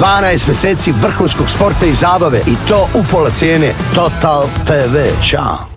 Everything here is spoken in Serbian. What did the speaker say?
12 meseci vrhunskog sporta i zabave i to u pola cijene. Total TV. Ćao.